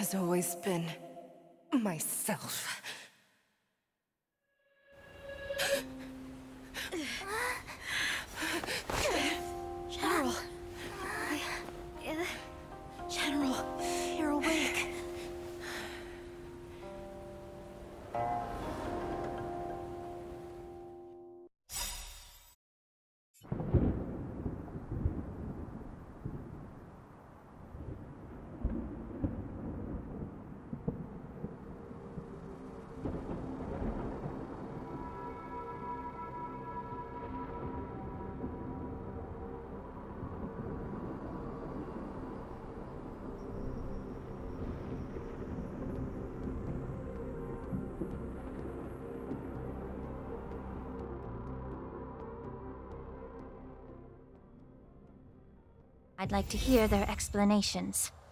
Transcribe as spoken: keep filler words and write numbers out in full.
has always been myself. General. I, uh, General, you're awake. I'd like to hear their explanations.